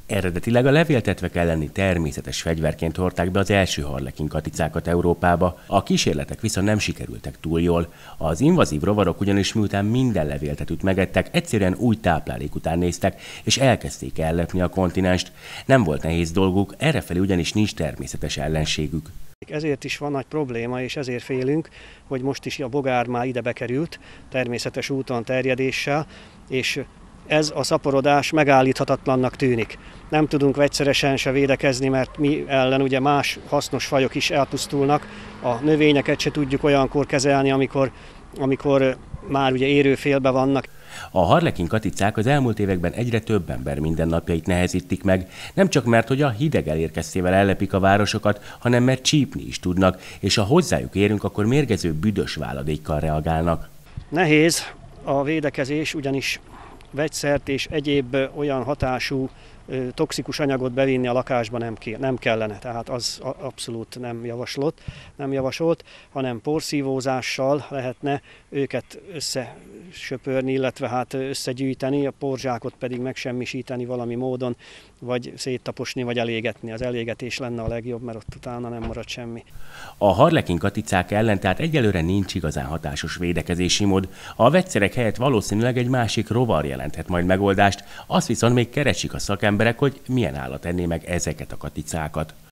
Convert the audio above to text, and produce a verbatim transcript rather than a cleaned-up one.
Eredetileg a levéltetvek elleni természetes fegyverként hordták be az első harlekin katicákat Európába, a kísérletek viszont nem sikerültek túl jól. Az invazív rovarok ugyanis miután minden levéltetőt megettek, egyszerűen új táplálék után néztek, és elkezdték ellepni a kontinenst. Nem volt nehéz dolguk, errefelé ugyanis nincs természetes ellenségük. Ezért is van nagy probléma, és ezért félünk, hogy most is a bogár már ide bekerült, természetes úton terjedéssel, és ez a szaporodás megállíthatatlannak tűnik. Nem tudunk vegyszeresen se védekezni, mert mi ellen ugye más hasznos fajok is elpusztulnak. A növényeket se tudjuk olyankor kezelni, amikor, amikor már ugye érőfélbe vannak. A harlekin katicák az elmúlt években egyre több ember mindennapjait nehezítik meg, nem csak mert, hogy a hideg elérkeztével ellepik a városokat, hanem mert csípni is tudnak, és ha hozzájuk érünk, akkor mérgező büdös váladékkal reagálnak. Nehéz a védekezés, ugyanis vegyszert és egyéb olyan hatású toxikus anyagot bevinni a lakásba nem, ke nem kellene, tehát az abszolút nem javaslott, nem javasolt, hanem porszívózással lehetne őket összesöpörni, illetve hát összegyűjteni, a porzsákot pedig megsemmisíteni valami módon, vagy széttaposni, vagy elégetni. Az elégetés lenne a legjobb, mert ott utána nem marad semmi. A harlekin katicák ellen tehát egyelőre nincs igazán hatásos védekezési mód. A vegyszerek helyett valószínűleg egy másik rovar jelenthet majd megoldást, azt viszont még keresik a szakemberek, hogy milyen állat enné meg ezeket a katicákat.